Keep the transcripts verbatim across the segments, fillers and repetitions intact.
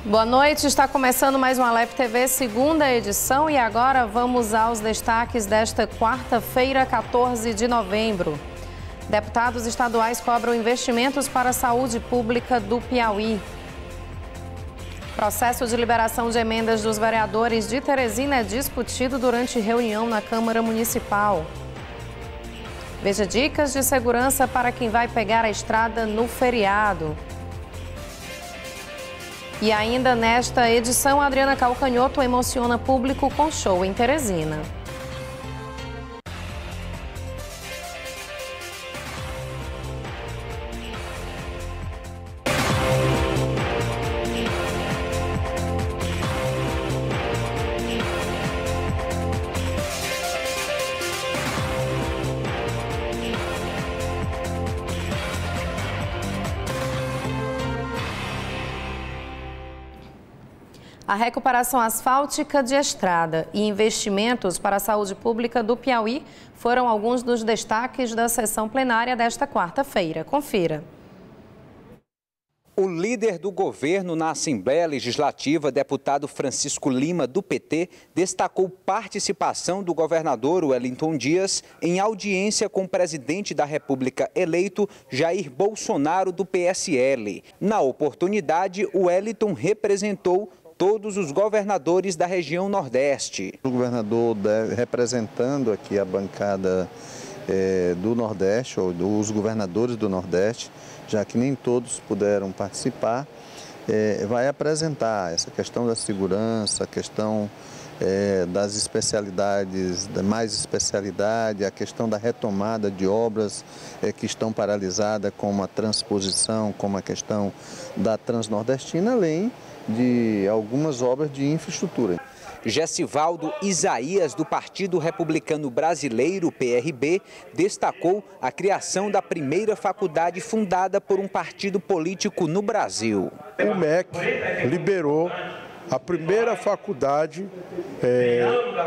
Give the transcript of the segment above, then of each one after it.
Boa noite, está começando mais um Alep T V, segunda edição, e agora vamos aos destaques desta quarta-feira, quatorze de novembro. Deputados estaduais cobram investimentos para a saúde pública do Piauí. Processo de liberação de emendas dos vereadores de Teresina é discutido durante reunião na Câmara Municipal. Veja dicas de segurança para quem vai pegar a estrada no feriado. E ainda nesta edição, Adriana Calcanhoto emociona público com show em Teresina. A recuperação asfáltica de estrada e investimentos para a saúde pública do Piauí foram alguns dos destaques da sessão plenária desta quarta-feira. Confira. O líder do governo na Assembleia Legislativa, deputado Francisco Lima, do P T, destacou participação do governador Wellington Dias em audiência com o presidente da República eleito, Jair Bolsonaro, do P S L. Na oportunidade, o Wellington representou todos os governadores da região Nordeste. O governador representando aqui a bancada é, do Nordeste, ou dos governadores do Nordeste, já que nem todos puderam participar, é, vai apresentar essa questão da segurança, a questão é, das especialidades, da mais especialidade, a questão da retomada de obras é, que estão paralisadas, como a transposição, como a questão da Transnordestina, além de algumas obras de infraestrutura. Gessivaldo Isaías, do Partido Republicano Brasileiro, P R B, destacou a criação da primeira faculdade fundada por um partido político no Brasil. O M E C liberou a primeira faculdade é,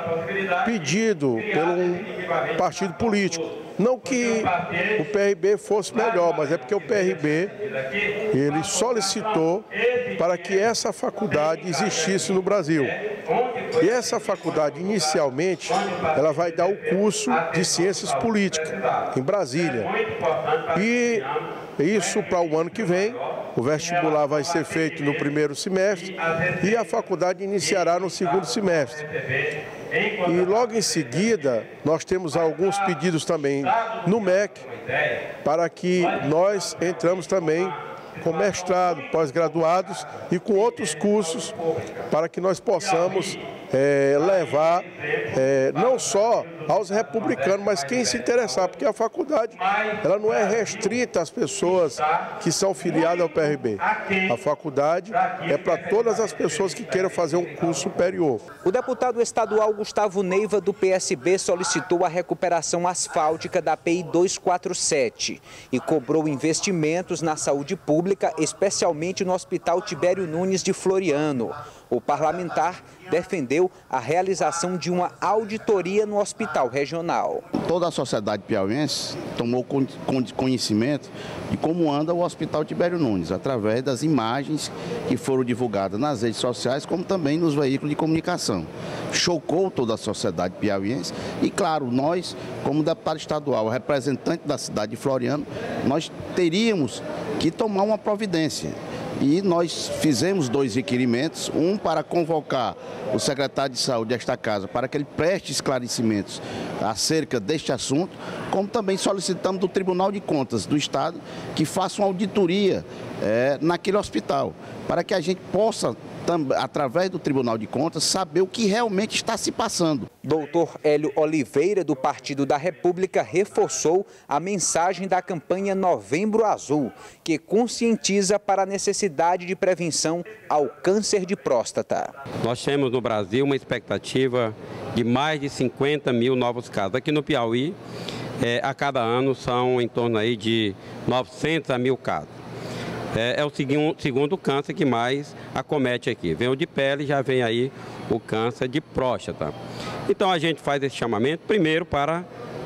pedido por um partido político. Não que o P R B fosse melhor, mas é porque o P R B ele solicitou para que essa faculdade existisse no Brasil. E essa faculdade, inicialmente, ela vai dar o curso de Ciências Políticas em Brasília. E isso para o ano que vem, o vestibular vai ser feito no primeiro semestre e a faculdade iniciará no segundo semestre. E logo em seguida, nós temos alguns pedidos também no M E C para que nós entramos também com mestrado, pós-graduados e com outros cursos para que nós possamos é, levar é, não só aos republicanos, mas quem se interessar, porque a faculdade ela não é restrita às pessoas que são filiadas ao P R B. A faculdade é para todas as pessoas que queiram fazer um curso superior. O deputado estadual Gustavo Neiva, do P S B, solicitou a recuperação asfáltica da P I duzentos e quarenta e sete e cobrou investimentos na saúde pública, especialmente no Hospital Tibério Nunes de Floriano. O parlamentar defendeu a realização de uma auditoria no hospital regional. Toda a sociedade piauiense tomou conhecimento de como anda o Hospital Tibério Nunes, através das imagens que foram divulgadas nas redes sociais, como também nos veículos de comunicação. Chocou toda a sociedade piauiense e, claro, nós, como deputado estadual, representante da cidade de Floriano, nós teríamos que tomar uma providência. E nós fizemos dois requerimentos, um para convocar o secretário de saúde desta casa para que ele preste esclarecimentos acerca deste assunto, como também solicitamos do Tribunal de Contas do Estado que faça uma auditoria é, naquele hospital, para que a gente possa, através do Tribunal de Contas, saber o que realmente está se passando. Doutor Hélio Oliveira, do Partido da República, reforçou a mensagem da campanha Novembro Azul, que conscientiza para a necessidade de prevenção ao câncer de próstata. Nós temos no Brasil uma expectativa de mais de cinquenta mil novos casos. Aqui no Piauí, é, a cada ano são em torno aí de novecentos a mil casos. É, é o segundo, segundo câncer que mais acomete aqui. Vem o de pele, já vem aí o câncer de próstata. Então a gente faz esse chamamento, primeiro para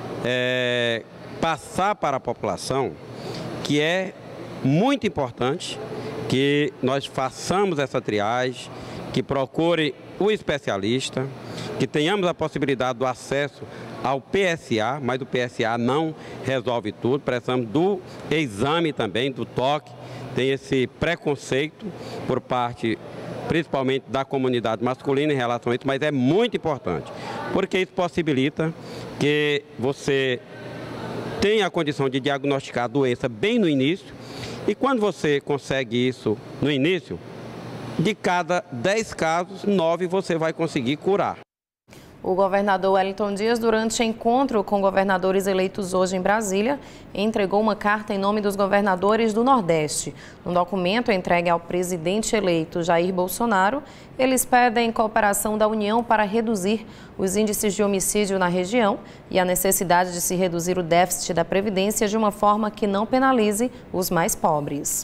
é, passar para a população que é muito importante que nós façamos essa triagem, que procure o especialista, que tenhamos a possibilidade do acesso ao P S A, mas o P S A não resolve tudo, precisamos do exame também, do toque, tem esse preconceito por parte principalmente da comunidade masculina em relação a isso, mas é muito importante, porque isso possibilita que você tenha a condição de diagnosticar a doença bem no início, e quando você consegue isso no início, de cada dez casos, nove você vai conseguir curar. O governador Wellington Dias, durante encontro com governadores eleitos hoje em Brasília, entregou uma carta em nome dos governadores do Nordeste. No documento entregue ao presidente eleito Jair Bolsonaro, eles pedem cooperação da União para reduzir os índices de homicídio na região e a necessidade de se reduzir o déficit da Previdência de uma forma que não penalize os mais pobres.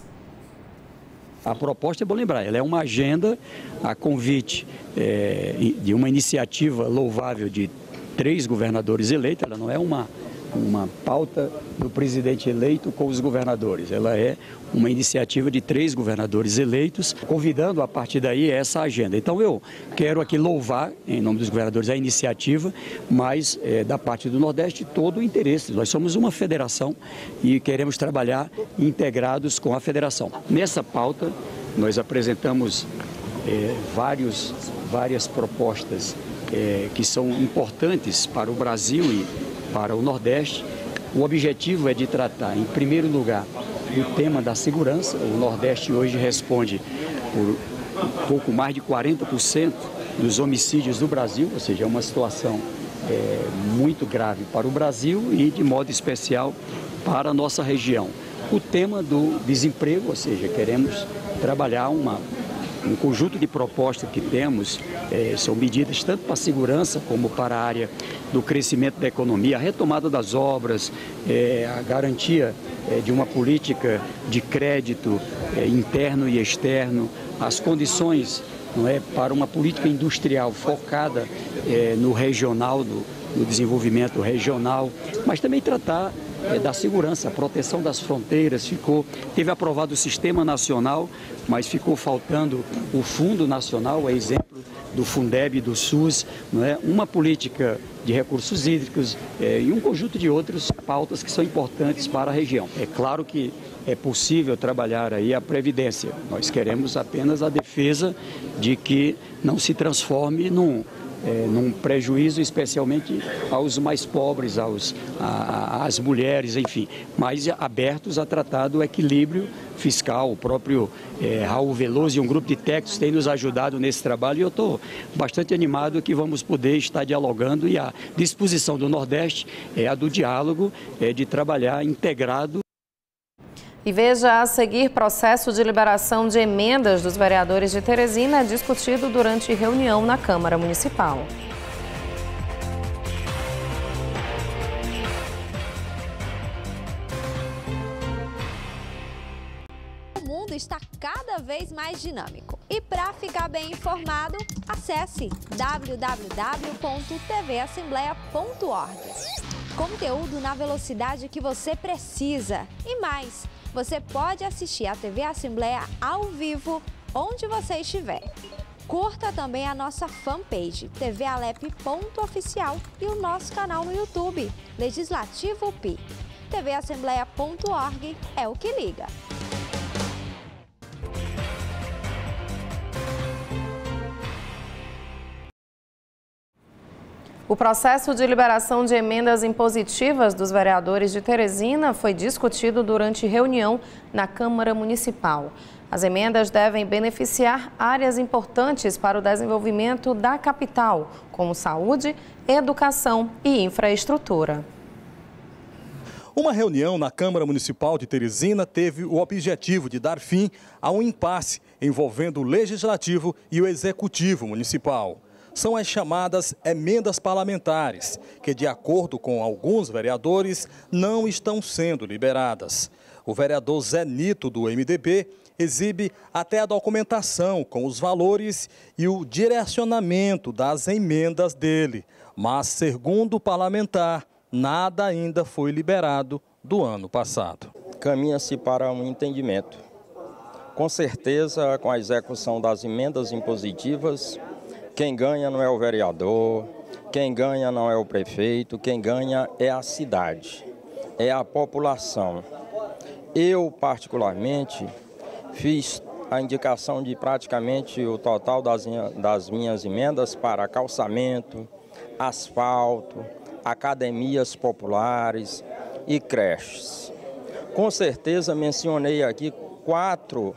A proposta, é bom lembrar, ela é uma agenda a convite é, de uma iniciativa louvável de três governadores eleitos. Ela não é uma, uma pauta do presidente eleito com os governadores, ela é uma iniciativa de três governadores eleitos, convidando a partir daí essa agenda. Então eu quero aqui louvar, em nome dos governadores, a iniciativa, mas é, da parte do Nordeste todo o interesse. Nós somos uma federação e queremos trabalhar integrados com a federação. Nessa pauta nós apresentamos é, vários, várias propostas é, que são importantes para o Brasil e para o Nordeste. O objetivo é de tratar, em primeiro lugar, o tema da segurança. O Nordeste hoje responde por um pouco mais de quarenta por cento dos homicídios do Brasil, ou seja, é uma situação é, muito grave para o Brasil e, de modo especial, para a nossa região. O tema do desemprego, ou seja, queremos trabalhar uma, um conjunto de propostas que temos, é, são medidas tanto para a segurança como para a área do crescimento da economia, a retomada das obras, é, a garantia é, de uma política de crédito é, interno e externo, as condições, não é, para uma política industrial focada é, no regional, do, no desenvolvimento regional, mas também tratar é, da segurança, a proteção das fronteiras. Ficou, teve aprovado o Sistema Nacional, mas ficou faltando o Fundo Nacional, a exemplo do Fundeb e do SUS, não é? Uma política de recursos hídricos é, e um conjunto de outras pautas que são importantes para a região. É claro que é possível trabalhar aí a Previdência. Nós queremos apenas a defesa de que não se transforme num, é, num prejuízo, especialmente aos mais pobres, aos, a, às mulheres, enfim, mas abertos a tratar do equilíbrio fiscal. O próprio é, Raul Veloso e um grupo de técnicos têm nos ajudado nesse trabalho e eu estou bastante animado que vamos poder estar dialogando, e a disposição do Nordeste é a do diálogo, é de trabalhar integrado. E veja a seguir: processo de liberação de emendas dos vereadores de Teresina discutido durante reunião na Câmara Municipal. O mundo está cada vez mais dinâmico. E para ficar bem informado, acesse w w w ponto t v assembleia ponto org. Conteúdo na velocidade que você precisa. E mais, você pode assistir a T V Assembleia ao vivo onde você estiver. Curta também a nossa fanpage, T V Alep ponto oficial, e o nosso canal no YouTube, Legislativo P. T V Assembleia ponto org é o que liga. O processo de liberação de emendas impositivas dos vereadores de Teresina foi discutido durante reunião na Câmara Municipal. As emendas devem beneficiar áreas importantes para o desenvolvimento da capital, como saúde, educação e infraestrutura. Uma reunião na Câmara Municipal de Teresina teve o objetivo de dar fim a um impasse envolvendo o Legislativo e o Executivo Municipal. São as chamadas emendas parlamentares, que, de acordo com alguns vereadores, não estão sendo liberadas. O vereador Zé Nito, do M D B, exibe até a documentação com os valores e o direcionamento das emendas dele. Mas, segundo o parlamentar, nada ainda foi liberado do ano passado. Caminha-se para um entendimento, Com certeza, com a execução das emendas impositivas, quem ganha não é o vereador, quem ganha não é o prefeito, quem ganha é a cidade, é a população. Eu, particularmente, fiz a indicação de praticamente o total das, das minhas emendas para calçamento, asfalto, academias populares e creches. Com certeza mencionei aqui quatro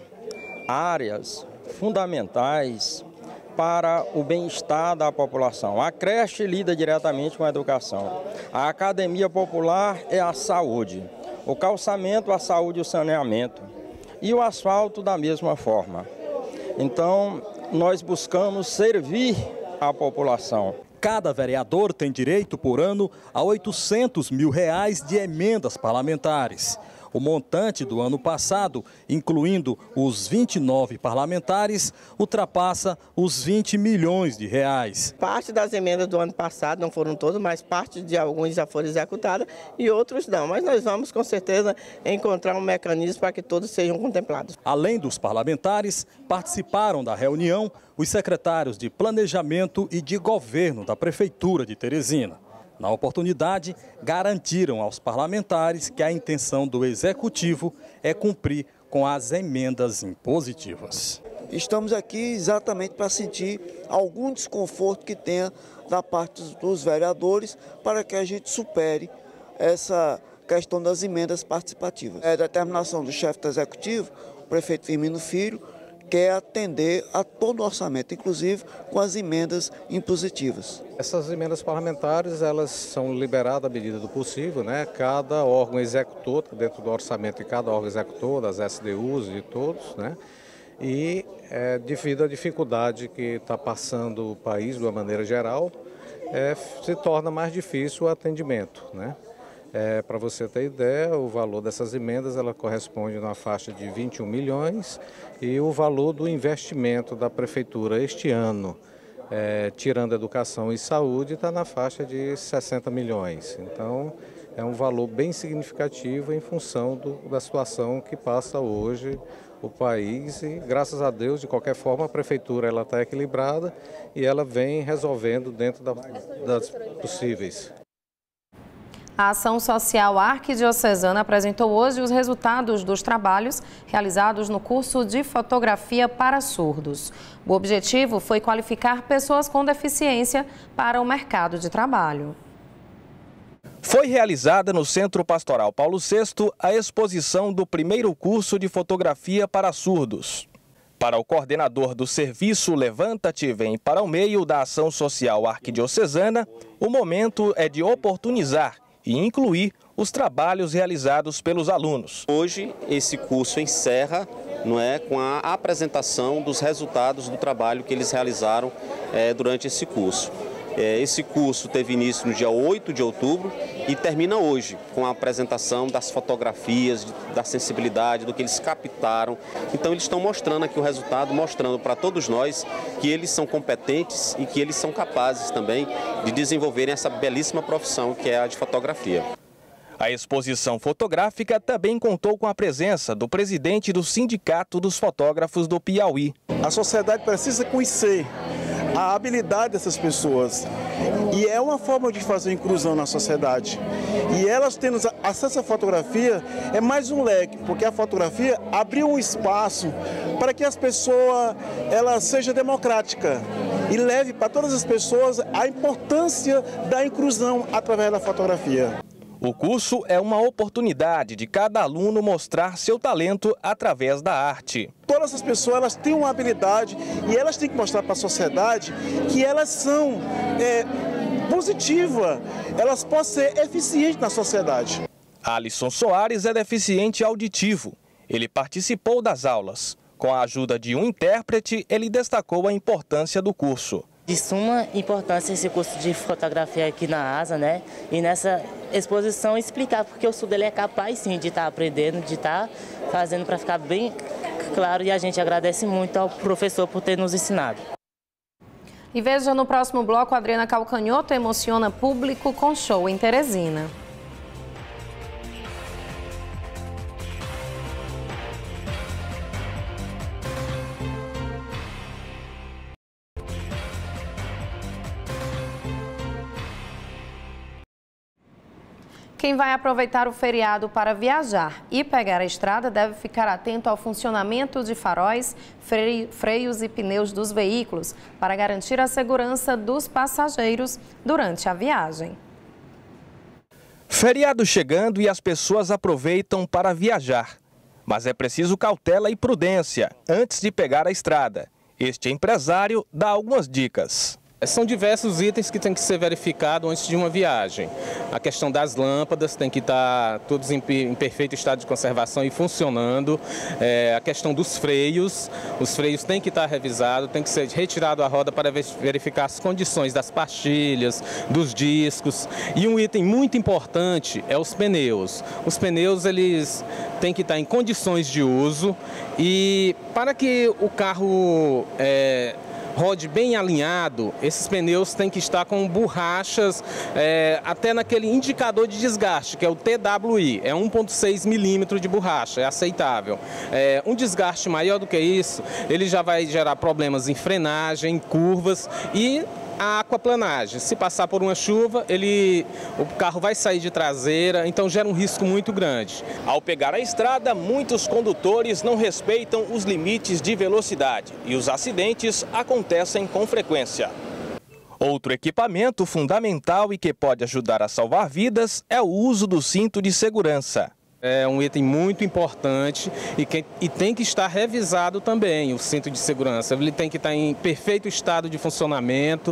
áreas fundamentais para o bem-estar da população. A creche lida diretamente com a educação. A academia popular é a saúde. O calçamento, a saúde e o saneamento. E o asfalto da mesma forma. Então, nós buscamos servir a população. Cada vereador tem direito por ano a oitocentos mil reais de emendas parlamentares. O montante do ano passado, incluindo os vinte e nove parlamentares, ultrapassa os vinte milhões de reais. Parte das emendas do ano passado, não foram todas, mas parte de alguns já foram executadas e outros não. Mas nós vamos, com certeza, encontrar um mecanismo para que todos sejam contemplados. Além dos parlamentares, participaram da reunião os secretários de Planejamento e de Governo da Prefeitura de Teresina. Na oportunidade, garantiram aos parlamentares que a intenção do Executivo é cumprir com as emendas impositivas. Estamos aqui exatamente para sentir algum desconforto que tenha da parte dos vereadores para que a gente supere essa questão das emendas participativas. É a determinação do chefe do Executivo, o prefeito Firmino Filho, quer atender a todo o orçamento, inclusive com as emendas impositivas. Essas emendas parlamentares, elas são liberadas à medida do possível, né? Cada órgão executor, dentro do orçamento de cada órgão executor, das S D Us e de todos, né? E é, devido à dificuldade que está passando o país de uma maneira geral, é, se torna mais difícil o atendimento, né? É, para você ter ideia, o valor dessas emendas ela corresponde a uma faixa de vinte e um milhões e o valor do investimento da Prefeitura este ano, é, tirando educação e saúde, está na faixa de sessenta milhões. Então, é um valor bem significativo em função do, da situação que passa hoje o país e, graças a Deus, de qualquer forma, a Prefeitura ela está equilibrada e ela vem resolvendo dentro da, das possíveis. A Ação Social Arquidiocesana apresentou hoje os resultados dos trabalhos realizados no curso de fotografia para surdos. O objetivo foi qualificar pessoas com deficiência para o mercado de trabalho. Foi realizada no Centro Pastoral Paulo sexto a exposição do primeiro curso de fotografia para surdos. Para o coordenador do serviço Levanta-te e Vem para o Meio da Ação Social Arquidiocesana, o momento é de oportunizar e incluir os trabalhos realizados pelos alunos. Hoje, esse curso encerra, não é, com a apresentação dos resultados do trabalho que eles realizaram é, durante esse curso. É, esse curso teve início no dia oito de outubro e termina hoje com a apresentação das fotografias, da sensibilidade, do que eles captaram. Então eles estão mostrando aqui o resultado, mostrando para todos nós que eles são competentes e que eles são capazes também de desenvolverem essa belíssima profissão que é a de fotografia. A exposição fotográfica também contou com a presença do presidente do Sindicato dos Fotógrafos do Piauí. A sociedade precisa conhecer a habilidade dessas pessoas e é uma forma de fazer inclusão na sociedade. E elas tendo acesso à fotografia é mais um leque, porque a fotografia abriu um espaço para que as pessoas ela seja democrática e leve para todas as pessoas a importância da inclusão através da fotografia. O curso é uma oportunidade de cada aluno mostrar seu talento através da arte. Todas as pessoas elas têm uma habilidade e elas têm que mostrar para a sociedade que elas são é, positivas, elas podem ser eficientes na sociedade. Alisson Soares é deficiente auditivo. Ele participou das aulas. Com a ajuda de um intérprete, ele destacou a importância do curso. De suma importância esse curso de fotografia aqui na ASA, né? E nessa exposição explicar porque o surdo ele é capaz sim de estar aprendendo, de estar fazendo para ficar bem claro, e a gente agradece muito ao professor por ter nos ensinado. E veja no próximo bloco, a Adriana Calcanhoto emociona público com show em Teresina. Quem vai aproveitar o feriado para viajar e pegar a estrada deve ficar atento ao funcionamento de faróis, freios e pneus dos veículos para garantir a segurança dos passageiros durante a viagem. Feriado chegando e as pessoas aproveitam para viajar. Mas é preciso cautela e prudência antes de pegar a estrada. Este empresário dá algumas dicas. São diversos itens que têm que ser verificados antes de uma viagem. A questão das lâmpadas tem que estar todos em perfeito estado de conservação e funcionando. É, a questão dos freios, os freios têm que estar revisados, tem que ser retirado a roda para verificar as condições das pastilhas, dos discos. E um item muito importante é os pneus. Os pneus eles têm que estar em condições de uso e para que o carro é, rode bem alinhado, esses pneus têm que estar com borrachas é, até naquele indicador de desgaste, que é o T W I, é um ponto seis milímetros de borracha, é aceitável. É, um desgaste maior do que isso, ele já vai gerar problemas em frenagem, em curvas e a aquaplanagem. Se passar por uma chuva, ele, o carro vai sair de traseira, então gera um risco muito grande. Ao pegar a estrada, muitos condutores não respeitam os limites de velocidade e os acidentes acontecem com frequência. Outro equipamento fundamental e que pode ajudar a salvar vidas é o uso do cinto de segurança. É um item muito importante e, que, e tem que estar revisado também, o cinto de segurança. Ele tem que estar em perfeito estado de funcionamento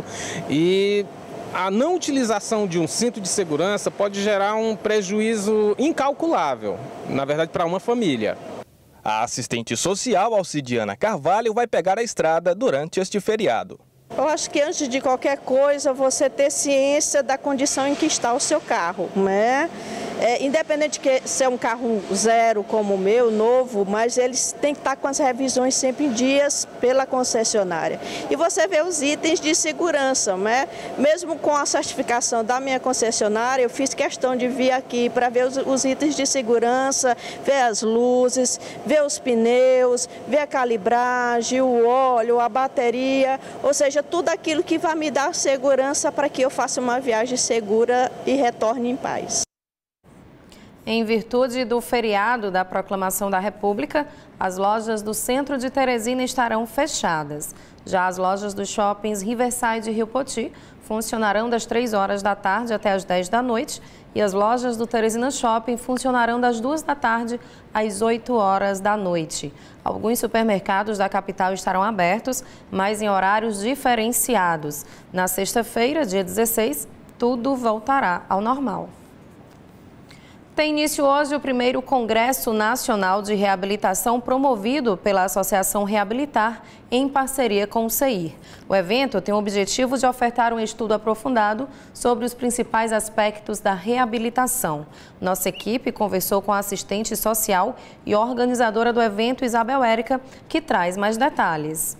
e a não utilização de um cinto de segurança pode gerar um prejuízo incalculável, na verdade, para uma família. A assistente social Alcidiana Carvalho vai pegar a estrada durante este feriado. Eu acho que antes de qualquer coisa, você ter ciência da condição em que está o seu carro, né? É, independente de ser um carro zero como o meu, novo, mas eles têm que estar com as revisões sempre em dias pela concessionária. E você vê os itens de segurança, né? Mesmo com a certificação da minha concessionária, eu fiz questão de vir aqui para ver os, os itens de segurança, ver as luzes, ver os pneus, ver a calibragem, o óleo, a bateria, ou seja, tudo aquilo que vai me dar segurança para que eu faça uma viagem segura e retorne em paz. Em virtude do feriado da Proclamação da República, as lojas do centro de Teresina estarão fechadas. Já as lojas dos shoppings Riverside e Rio Poti funcionarão das três horas da tarde até as dez da noite e as lojas do Teresina Shopping funcionarão das duas da tarde às oito horas da noite. Alguns supermercados da capital estarão abertos, mas em horários diferenciados. Na sexta-feira, dia dezesseis, tudo voltará ao normal. Tem início hoje o primeiro Congresso Nacional de Reabilitação promovido pela Associação Reabilitar em parceria com o C I R. O evento tem o objetivo de ofertar um estudo aprofundado sobre os principais aspectos da reabilitação. Nossa equipe conversou com a assistente social e organizadora do evento, Isabel Érica, que traz mais detalhes.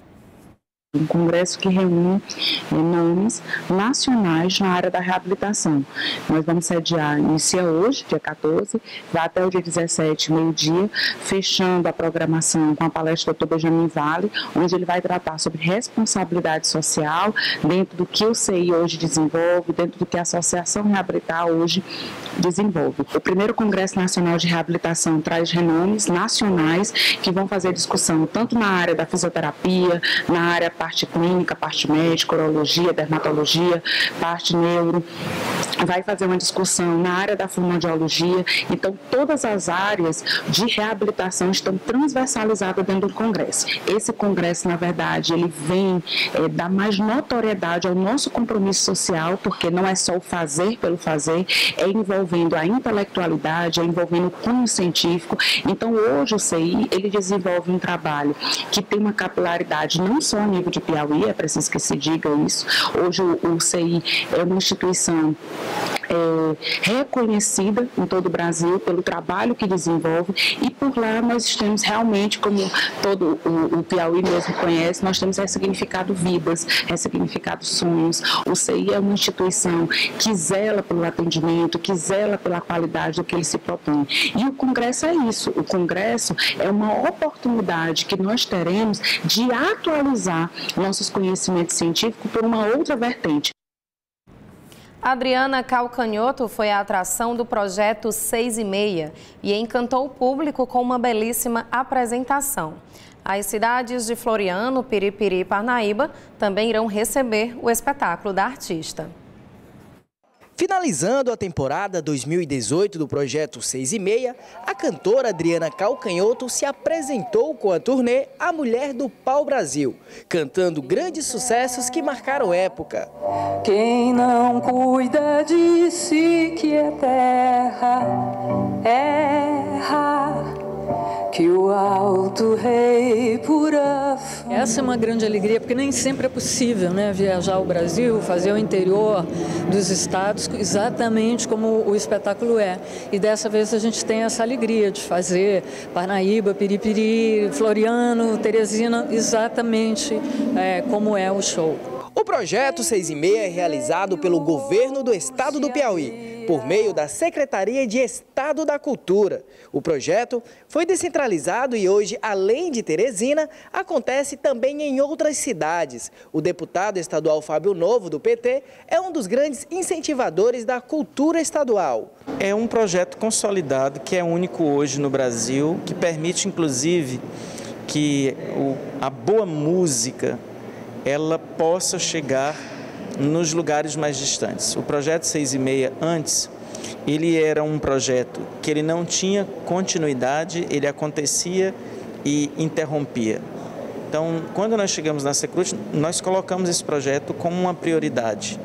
Um congresso que reúne eh, nomes nacionais na área da reabilitação. Nós vamos sediar, inicia hoje, dia quatorze, vai até o dia dezessete, meio-dia, fechando a programação com a palestra do doutor Benjamin Vale, onde ele vai tratar sobre responsabilidade social, dentro do que o C I hoje desenvolve, dentro do que a Associação Reabilitar hoje desenvolve. O primeiro Congresso Nacional de Reabilitação traz renomes nacionais que vão fazer discussão tanto na área da fisioterapia, na área parte clínica, parte médica, urologia, dermatologia, parte neuro, vai fazer uma discussão na área da fonoaudiologia. Então, todas as áreas de reabilitação estão transversalizadas dentro do Congresso. Esse Congresso, na verdade, ele vem é, dar mais notoriedade ao nosso compromisso social, porque não é só o fazer pelo fazer, é envolvendo a intelectualidade, é envolvendo o cunho científico. Então, hoje o C I, ele desenvolve um trabalho que tem uma capilaridade não só a nível de Piauí, é preciso que se diga isso. Hoje o, o C I é uma instituição é, reconhecida em todo o Brasil pelo trabalho que desenvolve e por lá nós temos realmente, como todo o, o Piauí mesmo conhece, nós temos ressignificado vidas, ressignificado sonhos. O C I é uma instituição que zela pelo atendimento, que zela pela qualidade do que ele se propõe. E o Congresso é isso. O Congresso é uma oportunidade que nós teremos de atualizar nossos conhecimentos científicos por uma outra vertente. Adriana Calcanhoto foi a atração do projeto seis e meia e encantou o público com uma belíssima apresentação. As cidades de Floriano, Piripiri e Parnaíba também irão receber o espetáculo da artista. Finalizando a temporada dois mil e dezoito do projeto seis e meia, a cantora Adriana Calcanhoto se apresentou com a turnê A Mulher do Pau Brasil, cantando grandes sucessos que marcaram época. Quem não cuida de si que é terra, erra, que o alto rei pura fama. Essa é uma grande alegria, porque nem sempre é possível, né, viajar ao Brasil, fazer o interior dos estados exatamente como o espetáculo é. E dessa vez a gente tem essa alegria de fazer Parnaíba, Piripiri, Floriano, Teresina, exatamente é, como é o show. O projeto seis e meia é realizado pelo governo do estado do Piauí, por meio da Secretaria de Estado da Cultura. O projeto foi descentralizado e hoje, além de Teresina, acontece também em outras cidades. O deputado estadual Fábio Novo, do P T, é um dos grandes incentivadores da cultura estadual. É um projeto consolidado que é único hoje no Brasil, que permite, inclusive, que o, a boa música ela possa chegar nos lugares mais distantes. O projeto seis e meia, antes, ele era um projeto que ele não tinha continuidade, ele acontecia e interrompia. Então, quando nós chegamos na Secrute, nós colocamos esse projeto como uma prioridade.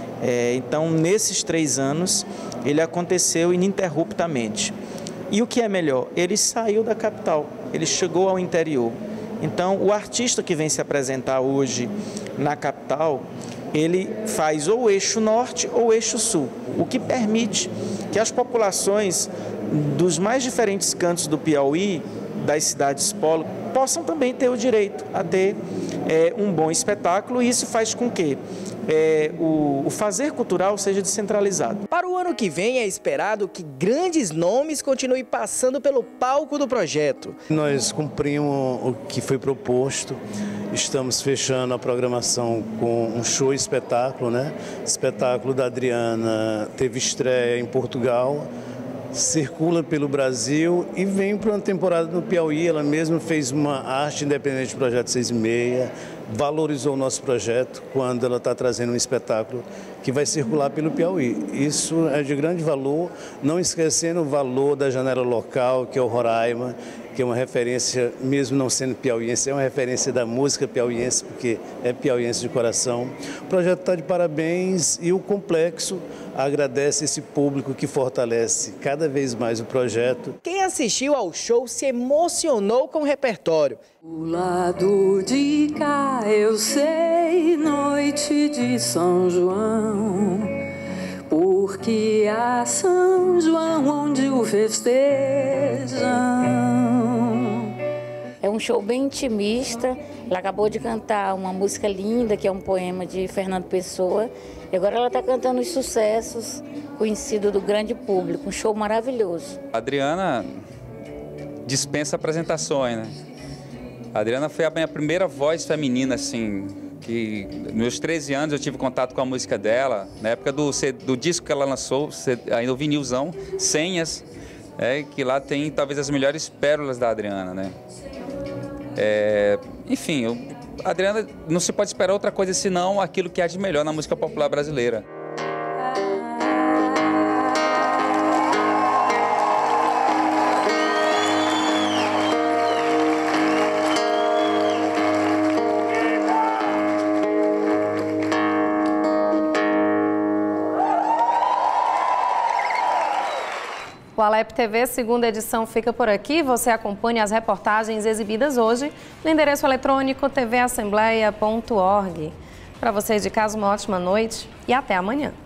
É, então, nesses três anos, ele aconteceu ininterruptamente. E o que é melhor? Ele saiu da capital, ele chegou ao interior. Então, o artista que vem se apresentar hoje na capital, ele faz ou o eixo norte ou o eixo sul, o que permite que as populações dos mais diferentes cantos do Piauí, das cidades polo, possam também ter o direito a ter é, um bom espetáculo, e isso faz com que É, o, o fazer cultural seja descentralizado. Para o ano que vem é esperado que grandes nomes continuem passando pelo palco do projeto. Nós cumprimos o que foi proposto, estamos fechando a programação com um show e espetáculo, né? Espetáculo da Adriana teve estreia em Portugal, circula pelo Brasil e vem para uma temporada no Piauí. Ela mesma fez uma arte independente do projeto seis e meia, valorizou o nosso projeto quando ela está trazendo um espetáculo que vai circular pelo Piauí. Isso é de grande valor, não esquecendo o valor da janela local, que é o Roraima, que é uma referência, mesmo não sendo piauiense, é uma referência da música piauiense, porque é piauiense de coração. O projeto está de parabéns e o Complexo agradece esse público que fortalece cada vez mais o projeto. Quem assistiu ao show se emocionou com o repertório. O lado de cá eu sei, noite de São João, porque há São João onde o festejam. É um show bem intimista. Ela acabou de cantar uma música linda, que é um poema de Fernando Pessoa, e agora ela está cantando os sucessos conhecidos do grande público. Um show maravilhoso. A Adriana dispensa apresentações, né? A Adriana foi a minha primeira voz feminina, assim, que nos meus treze anos eu tive contato com a música dela, na época do, do disco que ela lançou, ainda o vinilzão, Senhas, é, que lá tem talvez as melhores pérolas da Adriana, né? É, enfim, eu, a Adriana não se pode esperar outra coisa senão aquilo que há de melhor na música popular brasileira. O Alep T V, segunda edição, fica por aqui. Você acompanha as reportagens exibidas hoje no endereço eletrônico t v assembleia ponto org. Para vocês de casa, uma ótima noite e até amanhã.